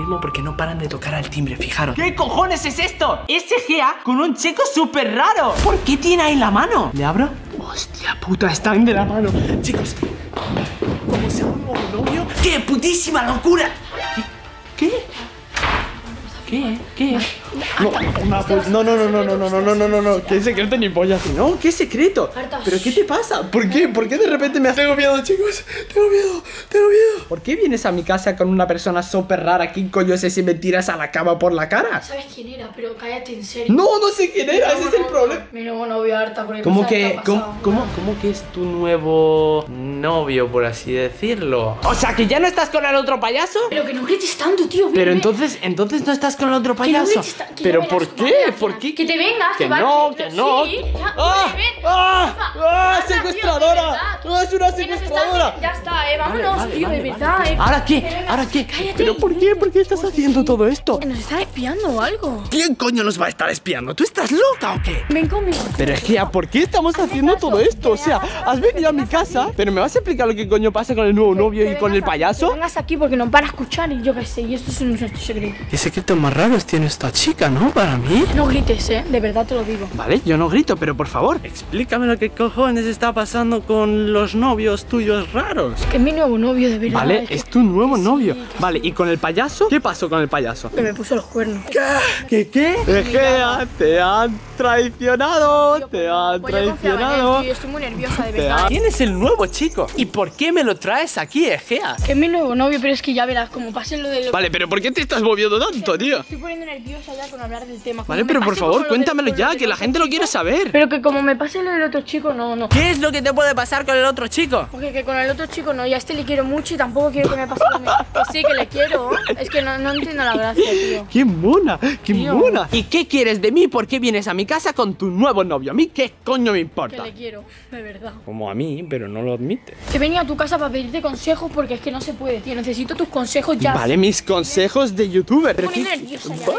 mismo porque no paran de tocar al timbre, fijaros. ¿Qué cojones es esto? Es Egea con un chico súper raro. ¿Por qué tiene ahí la mano? ¿Le abro? Hostia puta, están de la mano. Chicos, ¿cómo se llama un nuevo novio? ¡Qué putísima locura! ¿Qué? ¿Qué? No. ¿Qué secreto ni pollas? No, ¿qué secreto? ¿Pero qué te pasa? ¿Por qué? ¿Por qué de repente me haces? Tengo miedo, chicos. Tengo miedo. ¿Por qué vienes a mi casa con una persona súper rara? ¿Quién coño es ese y me tiras a la cama por la cara? ¿Sabes quién era? Pero cállate, en serio. No sé quién era, ese es el problema. Mi nuevo novio, Arta, porque ¿Cómo que es tu nuevo novio, por así decirlo? O sea, ¿que ya no estás con el otro payaso? Pero que no grites tanto, tío. Pero entonces no estás con el otro payaso. ¿Pero por qué? ¿Por qué? Que te vengas, que no. Sí, ¡Secuestradora! ¡No, es una secuestradora! Ya está, vámonos, tío, de verdad. ¿Ahora qué? Cállate. ¿Pero por qué? ¿Por qué estás haciendo todo esto? Nos están espiando o algo. ¿Quién coño nos va a estar espiando? ¿Tú estás loca o qué? Ven conmigo. Pero Egea, ¿por qué estamos haciendo todo esto? O sea, has venido a mi casa, pero ¿me vas a explicar lo que coño pasa con el nuevo novio y con el payaso? Que vengas aquí porque nos van a escuchar y yo qué sé, y esto es nuestro secreto. ¿Qué secretos más raros tiene esta chica, no? Para mí. No grites, de verdad te lo digo. Vale, yo no grito, pero por favor, explícame lo que cojones está pasando con los novios tuyos raros. Que es mi nuevo novio, de verdad. Vale, es tu nuevo novio. Vale, ¿y con el payaso? ¿Qué pasó con el payaso? Que me puso los cuernos. ¿Qué? Egea, te han traicionado. Te han traicionado. Yo estoy muy nerviosa, de verdad. ¿Quién es el nuevo chico? ¿Y por qué me lo traes aquí, Egea? Que es mi nuevo novio, pero es que ya verás, como pase lo de... Vale, pero ¿por qué te estás moviendo tanto, tío? Estoy poniendo nerviosa ya con hablar del tema. Vale, pero por favor, cuéntamelo ya, que la gente lo quiere saber. Pero que como me pase lo del otro chico, no. ¿Qué es lo que te puede pasar con el otro chico? Porque que con el otro chico no, y a este le quiero mucho y tampoco quiero que me pase lo mismo. Que sí, que le quiero. Es que no entiendo la gracia, tío. ¡Qué mona! ¡Qué Tío. mona! ¿Y qué quieres de mí? ¿Por qué vienes a mi casa con tu nuevo novio? ¿A mí qué coño me importa? Que le quiero, de verdad. Como a mí, pero no lo admite. Que venía a tu casa para pedirte consejos porque es que no se puede, tío. Necesito tus consejos ya. Vale, mis consejos de youtuber. Estoy muy nerviosa ya.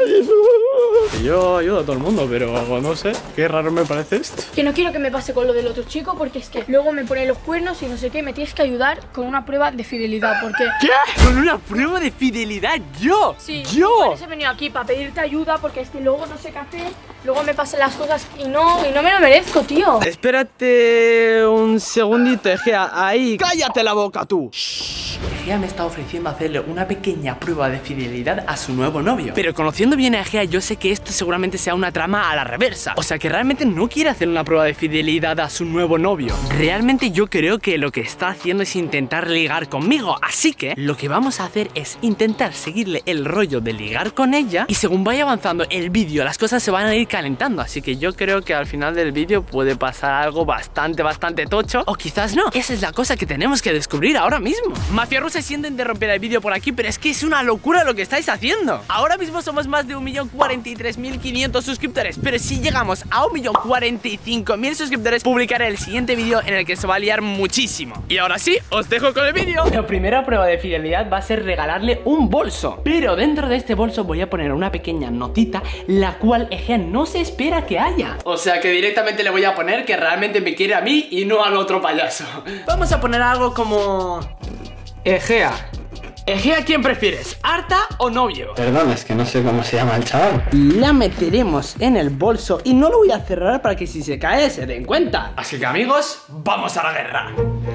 Yo ayudo a todo el mundo, pero no sé. Qué raro me parece esto. Que no quiero que me pase con lo del otro chico porque es que luego me pone los cuernos y no sé qué. Me tienes que ayudar con una prueba de fidelidad porque... ¿Qué? ¿Con una prueba de fidelidad? ¿Yo? Sí, ¿Yo? por eso he venido aquí, para pedirte ayuda porque es que luego no sé qué hacer. Luego me pasan las cosas y no me lo merezco, tío. Espérate un segundito, Egea. Ahí. ¡Cállate la boca, tú! Egea me está ofreciendo hacerle una pequeña prueba de fidelidad a su nuevo novio. Pero conociendo bien a Egea, yo sé que esto seguramente sea una trama a la reversa. O sea, que realmente no quiere hacer una prueba de fidelidad a su nuevo novio. Realmente yo creo que lo que está haciendo es intentar ligar conmigo. Así que lo que vamos a hacer es intentar seguirle el rollo de ligar con ella. Y según vaya avanzando el vídeo, las cosas se van a ir calentando. Así que yo creo que al final del vídeo puede pasar algo bastante tocho. O quizás no. Esa es la cosa que tenemos que descubrir ahora mismo. Mafia Rusa, siento interrumpir el vídeo por aquí, pero es que es una locura lo que estáis haciendo. Ahora mismo somos más de 1.043.500 suscriptores, pero si llegamos a 1.045.000 suscriptores, publicaré el siguiente vídeo en el que se va a liar muchísimo. Y ahora sí, os dejo con el vídeo. La primera prueba de fidelidad va a ser regalarle un bolso, pero dentro de este bolso voy a poner una pequeña notita, la cual Egea no se espera que haya. O sea que directamente le voy a poner que realmente me quiere a mí y no al otro payaso. Vamos a poner algo como... Egea, ¿quién prefieres? ¿Arta o novio? Perdón, es que no sé cómo se llama el chaval. La meteremos en el bolso y no lo voy a cerrar para que si se cae se den cuenta. Así que amigos, vamos a la guerra.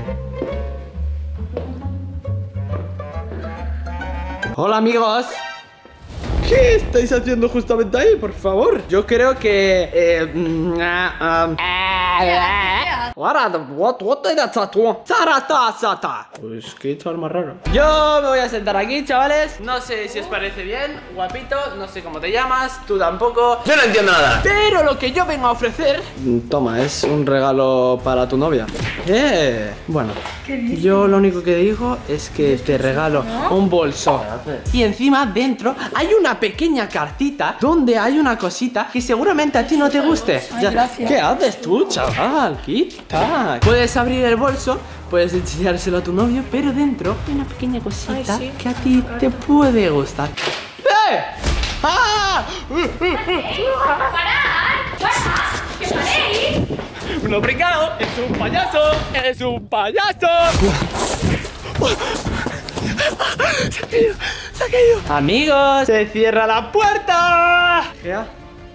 Hola amigos. ¿Qué estáis haciendo justamente ahí, por favor? Yo creo que... Pues qué tal más raro. Yo me voy a sentar aquí, chavales. No sé si os parece bien, guapito. No sé cómo te llamas, tú tampoco. Yo no entiendo nada. Pero lo que yo vengo a ofrecer... Toma, es un regalo para tu novia. Bueno, yo lo único que digo es que te regalo un bolso. Y encima dentro hay una pequeña cartita donde hay una cosita que seguramente a ti no te guste. Gracias. ¿Qué haces tú, chaval? Quita. Puedes abrir el bolso, puedes enseñárselo a tu novio, pero dentro hay una pequeña cosita que a ti te puede gustar. ¡Ah! ¡Que paréis! ¡No, brincado! ¡Es un payaso! ¡Es un payaso! ¡Se ha caído! Amigos, se cierra la puerta. Egea.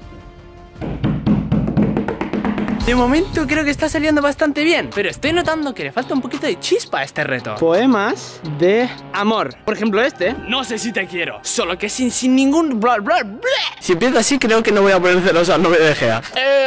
De momento creo que está saliendo bastante bien, pero estoy notando que le falta un poquito de chispa a este reto. Poemas de amor. Por ejemplo este. No sé si te quiero, solo que sin ningún bla bla bla. Si empiezo así creo que no voy a poner celoso al novio de Egea.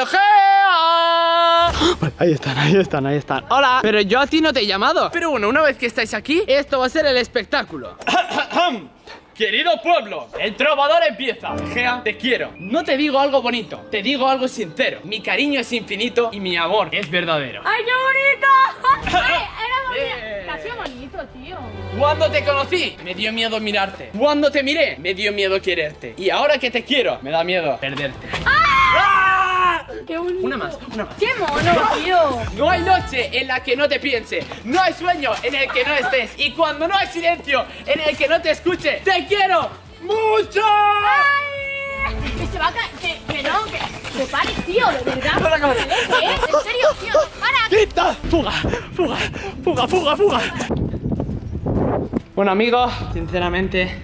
Vale, ahí están. Hola. Pero yo a ti no te he llamado. Pero bueno, una vez que estáis aquí, esto va a ser el espectáculo. Querido pueblo, el trovador empieza. Egea, te quiero. No te digo algo bonito, te digo algo sincero. Mi cariño es infinito y mi amor es verdadero. ¡Ay, qué bonito! Ay, era bonito. Bonito, tío. Cuando te conocí, me dio miedo mirarte. Cuando te miré, me dio miedo quererte. Y ahora que te quiero, me da miedo perderte. ¡Ah! ¡Qué bonito! Una más. ¡Qué mono, tío! No hay noche en la que no te piense. No hay sueño en el que no estés. Y cuando no hay silencio en el que no te escuche, ¡te quiero mucho! ¡Ay! Que se va a caer. Que no, que pare, tío, de verdad. En serio, tío, para. ¡Quita! ¡Fuga! Bueno, amigos, sinceramente,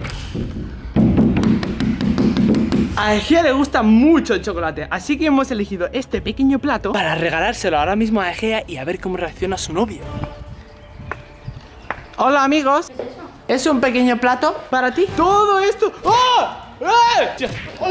a Egea le gusta mucho el chocolate, así que hemos elegido este pequeño plato para regalárselo ahora mismo a Egea y a ver cómo reacciona su novio. Hola, amigos. ¿Qué es eso? Es un pequeño plato para ti. Todo esto. ¡Oh! ¡Eh!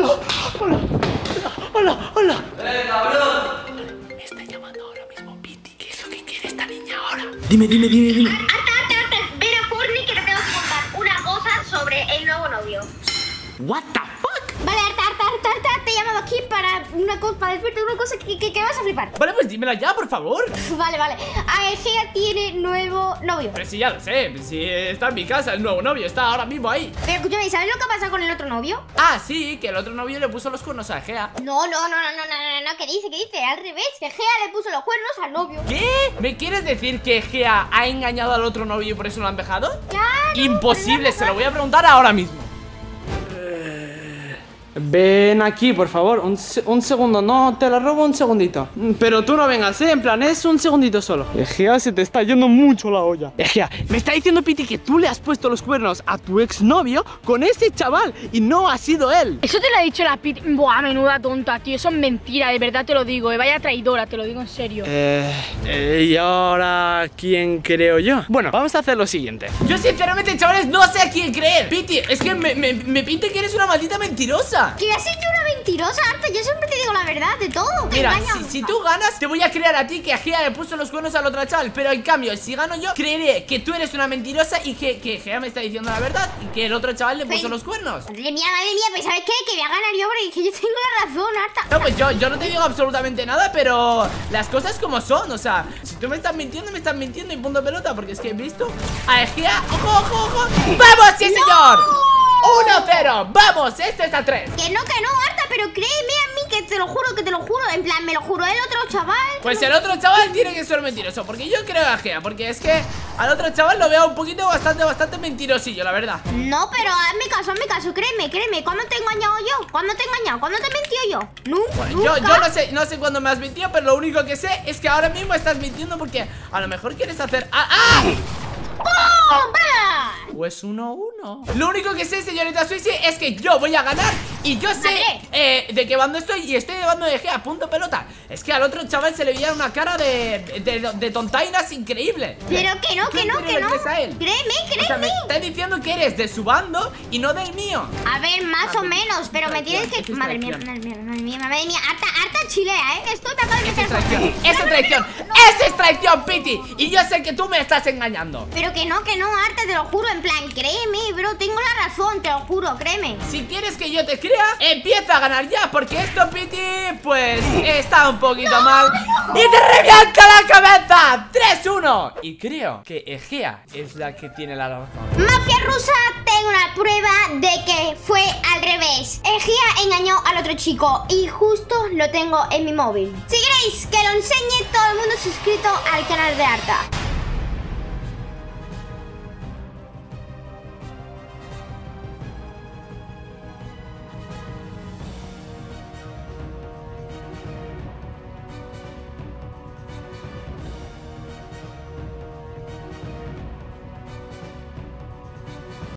¡Hola! ¡Cabrón! Me está llamando ahora mismo Piti. ¿Qué es lo que quiere esta niña ahora? Dime. Arta, ven a Courtney que te tengo que contar una cosa sobre el nuevo novio. What the fuck? Vale, Arta, te he llamado aquí para decirte una cosa que vas a flipar. Vale, pues dímela ya, por favor. Vale. Egea tiene nuevo novio. Pero si ya lo sé, si está en mi casa el nuevo novio, está ahora mismo ahí. Pero escúchame, ¿sabes lo que pasa con el otro novio? Ah, sí, que el otro novio le puso los cuernos a Egea. No, ¿qué dice? Al revés, que Egea le puso los cuernos al novio. ¿Qué? ¿Me quieres decir que Egea ha engañado al otro novio y por eso lo han dejado? Claro. Imposible, se lo voy a preguntar ahora mismo. Ven aquí, por favor, un segundo, no, te lo robo un segundito. Pero tú no vengas, en plan, es un segundito solo. Egea, se te está yendo mucho la olla. Egea, me está diciendo Piti que tú le has puesto los cuernos a tu exnovio con ese chaval y no ha sido él. Eso te lo ha dicho la Piti. Buah, menuda tonta, tío, eso es mentira, de verdad te lo digo, vaya traidora, te lo digo en serio. ¿Y ahora quién creo yo? Bueno, vamos a hacer lo siguiente. Yo sinceramente, chavales, no sé a quién creer. Piti, es que me pinta que eres una maldita mentirosa. Que has hecho una mentirosa, Arta. Yo siempre te digo la verdad de todo. Mira, si tú ganas, te voy a creer a ti que Egea le puso los cuernos al otro chaval. Pero en cambio, si gano yo, creeré que tú eres una mentirosa y que Egea me está diciendo la verdad y que el otro chaval le puso los cuernos. Madre mía, pues ¿sabes qué? Que voy a ganar yo porque que yo tengo la razón, Arta. No, pues yo no te digo absolutamente nada, pero las cosas como son. O sea, si tú me estás mintiendo y punto pelota. Porque es que he visto a Egea. ¡Ojo! ¡Vamos, sí, señor! 1-0, vamos, esto está 3. Que no, Arta, pero créeme a mí que te lo juro, en plan, me lo juró el otro chaval. Pues el otro chaval tiene que ser mentiroso, porque yo creo a Egea, porque es que al otro chaval lo veo un poquito bastante mentirosillo, la verdad. No, pero hazme caso, créeme, ¿cuándo te he engañado yo? ¿Cuándo te he engañado? ¿Cuándo te he mentido yo? ¿Nunca? Yo no sé cuándo me has mentido, pero lo único que sé es que ahora mismo estás mintiendo porque a lo mejor quieres hacer... ¡Bomba! Pues 1-1. Lo único que sé, señorita Swissy, es que yo voy a ganar. Y yo sé de qué bando estoy. Y estoy de bando de Egea, punto pelota. Es que al otro chaval se le veía una cara de tontainas increíble. Pero que no. Créeme. O sea, me estás diciendo que eres de su bando y no del mío. A ver, más o menos, pero me tienes que... Madre mía, Arta chilea, ¿eh? Esto te acaba de meter... Esa es traición, Piti. Y yo sé que tú me estás engañando. Pero que no, Arta, te lo juro, en plan, créeme, bro, tengo la razón, te lo juro, créeme. Si quieres que yo te crea, empieza a ganar ya, porque esto, Piti, pues, está un poquito mal. ¡Y te revienta la cabeza! 3-1. Y creo que Egea es la que tiene la razón. Mafia rusa, tengo una prueba de que fue al revés. Egea engañó al otro chico y justo lo tengo en mi móvil. Si queréis que lo enseñe, todo el mundo suscrito al canal de Arta.